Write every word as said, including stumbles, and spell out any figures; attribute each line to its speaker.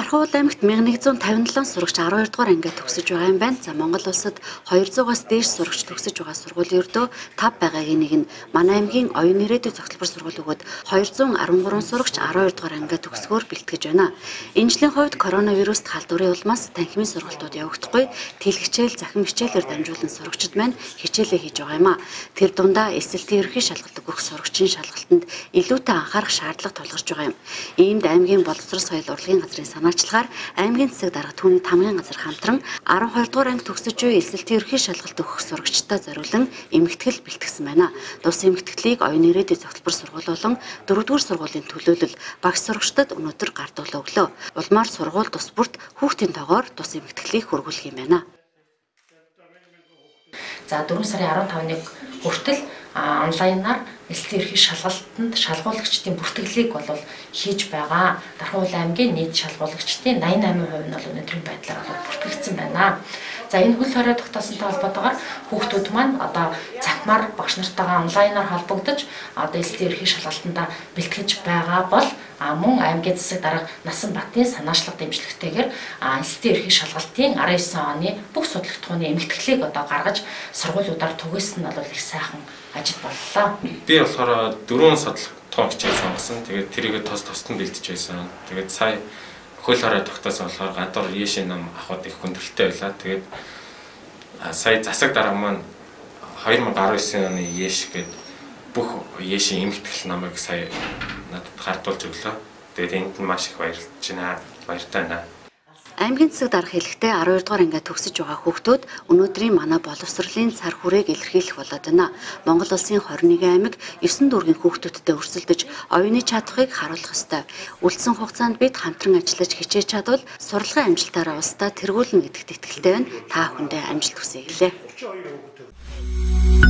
Speaker 1: Дархан аймагт мянга нэгэн зуун тавин долоо сурагч аравдугаар дугаар ангид төгсөж байгаа юм байна. За Монгол улсад хоёрдугаараас дээш сурагч төгсөж байгаа сургуулийн өрдөө тав байгаагийн нэг нь манай аймгийн оюун ирээдүйн цогцлбор сургууль өгөөд хоёр зуун арван гурван сурагч аравдугаар дугаар ангид төгсгөөр бэлтгэж байна. Энэ жилийн хувьд коронавируст халдварын улмаас танхимын сургалтууд явагдахгүй, тэлгчээл захин хичээлээр дамжуулан сурагчид маань хичээлээ хийж байгаа юм а. Тэр дундаа эс эл тэ ерөнхий шалгалт өгөх сурагчийн шалгалтанд илүүтэй анхаарах шаардлага тулгарч байгаа юм. Иймд аймгийн боловсрол соёл урлагийн газрын санаачлагаар аймгийн засаг дарга түүний тамгын газар хамтран арван хоёр дугаар анги төгсөж буй эс эл тэ ерөнхий шалгалт өгөх сурагчдаа зориулан эмгэгтгэл бэлтгэсэн байна. Тус эмгэгтгэлийг оюун ирээдүйн цогцлбор сургууль болон дөрөвдүгээр сургуулийн төлөөлөл багш сурагчдад өнөөдөр гардуулаа өглөө. Улмаар сургууль тус бүрт хүүхдийн тоогоор тус эмгэгтгэлийг хөргүүлэх юм байна.
Speaker 2: За дөрвөн сарын арван тавныг хүртэл онлайнаар эс эл тэ ерөнхий шалгалтанд шалгуулагчдын бүртгэлийг бол хийж байгаа. Дархан аймгийн нийт шалгуулагчдын найман найман хувь нь бол өнөөдрийн байдлаар бол бүртгэгдсэн байна. За энэ хөл хорой тогтоосонтой холбоотойгоор хүүхдүүд маань одоо цахимаар багш нартайгаа онлайнаар холбогдож одоо эс эл тэ ерөнхий шалгалтанд бэлтгэж байгаа бол мөн аймгийн засаг дарга Насанбатын санаачлага дэмжлэгтэйгээр эс эл тэ ерөнхий шалгалтын арван девять оны бүх судалгааны эмгэгтгэлийг одоо гаргаж сургуулиудаар түгээсэн нь бол их сайхан ажил боллоо.
Speaker 3: Би болохоор дөрвөн судалгаа хичээл сонгосон. Тэгээд тэрийг тос тосд нь бэлдэж байсан. Тэгээд сая хөл хорой тогтоосон болохоор гадуур яшин нам авахд их хүндрэлтэй байлаа. Тэгээд сая засаг дарга маань хоёр мянга арван девять оны яш гээд бүх яшин эмгэгтгэл намайг сая надад гардуулж өглөө. Тэгээд энд нь маш их баярлж байна. Баяртай байна.
Speaker 1: Аймгийн засаг дарга хэлэхдээ аравдугаар дугаар ангид төгсөж байгаа хүүхдүүд өнөөдрийн манай боловсролын цар хүрээг илэрхийлэх болоод байна. Монгол улсын хорин нэгэн аймаг есөн дүүргийн хүүхдүүдтэй өрсөлдөж оюуны чадхыг харуулах ёстой. Үлдсэн хугацаанд бид хамтран ажиллаж хичээж чадвал сурлагын амжилтаараа устдаа тэргүүлнэ гэдэгт итгэлтэй байна. Та бүхэндээ амжилт хүсье гэлээ.